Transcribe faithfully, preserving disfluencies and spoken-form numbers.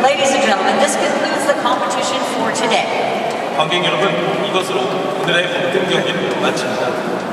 Ladies and gentlemen, this concludes the competition for today. 관객 여러분, 이것으로 오늘의 모든 경기를 마칩니다.